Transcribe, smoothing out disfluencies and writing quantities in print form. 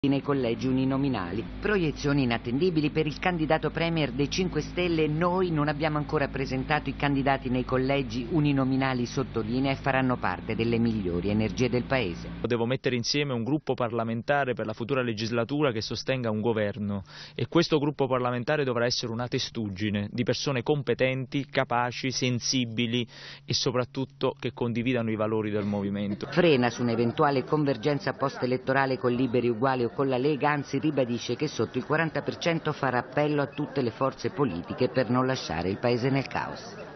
nei collegi uninominali. Proiezioni inattendibili per il candidato premier dei 5 Stelle. Noi non abbiamo ancora presentato i candidati nei collegi uninominali, sottolinea, e faranno parte delle migliori energie del paese. Devo mettere insieme un gruppo parlamentare per la futura legislatura che sostenga un governo, e questo gruppo parlamentare dovrà essere una testuggine di persone competenti, capaci, sensibili e soprattutto che condividano i valori del movimento. Frena su un'eventuale convergenza post-elettorale con Liberi Uguali o con la Lega, anzi ribadisce che sotto il 40% farà appello a tutte le forze politiche per non lasciare il paese nel caos.